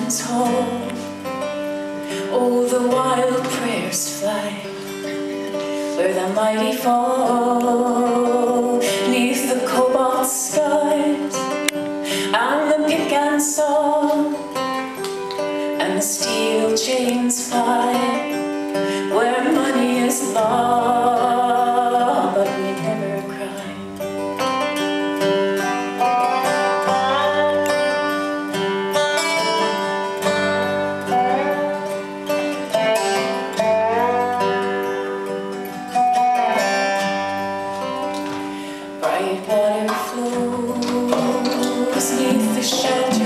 mountains hold. Oh, the wild prayers fly where the mighty fall, 'neath the cobalt skies and the pick and saw, and the steel chains fly where money is law, but we never cry. Bright water flows 'neath the shelter